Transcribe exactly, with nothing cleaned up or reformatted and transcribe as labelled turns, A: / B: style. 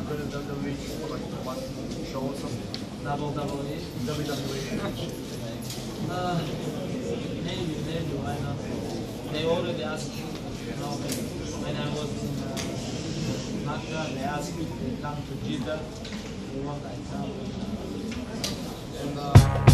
A: go to W W E for like one show or something?
B: W W E?
A: W W E.
B: uh, maybe, maybe, why not? They already asked, you know, when I was in uh, Accra, they asked me to come to Jeddah. They want I come.
A: And, uh,